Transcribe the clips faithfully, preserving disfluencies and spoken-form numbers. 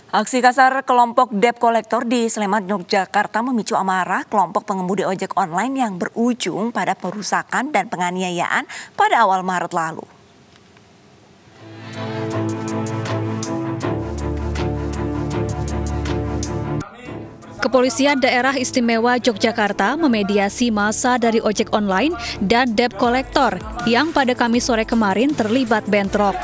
Aksi kasar kelompok debt collector di Sleman, Yogyakarta memicu amarah kelompok pengemudi ojek online yang berujung pada perusakan dan penganiayaan pada awal Maret lalu. Kepolisian Daerah Istimewa Yogyakarta memediasi massa dari ojek online dan debt collector yang pada Kamis sore kemarin terlibat bentrok.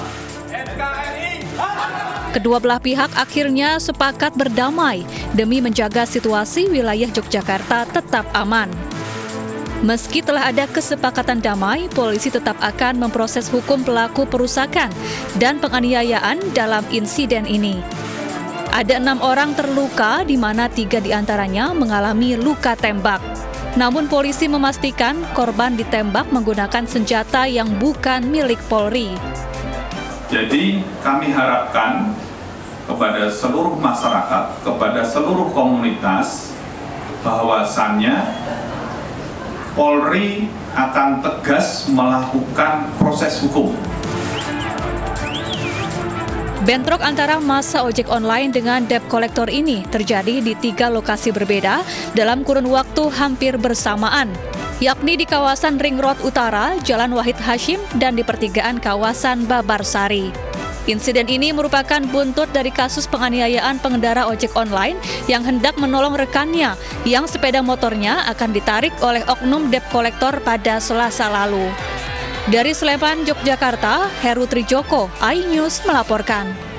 Kedua belah pihak akhirnya sepakat berdamai demi menjaga situasi wilayah Yogyakarta tetap aman. Meski telah ada kesepakatan damai, polisi tetap akan memproses hukum pelaku perusakan dan penganiayaan dalam insiden ini. Ada enam orang terluka, di mana tiga diantaranya mengalami luka tembak. Namun polisi memastikan korban ditembak menggunakan senjata yang bukan milik Polri. Jadi kami harapkan kepada seluruh masyarakat, kepada seluruh komunitas, bahwasannya Polri akan tegas melakukan proses hukum. Bentrok antara massa ojek online dengan debt collector ini terjadi di tiga lokasi berbeda dalam kurun waktu hampir bersamaan, yakni di kawasan Ring Road Utara, Jalan Wahid Hasyim, dan di pertigaan kawasan Babarsari. Insiden ini merupakan buntut dari kasus penganiayaan pengendara ojek online yang hendak menolong rekannya yang sepeda motornya akan ditarik oleh oknum debt collector pada Selasa lalu. Dari Sleman, Yogyakarta, Heru Trijoko, iNews melaporkan.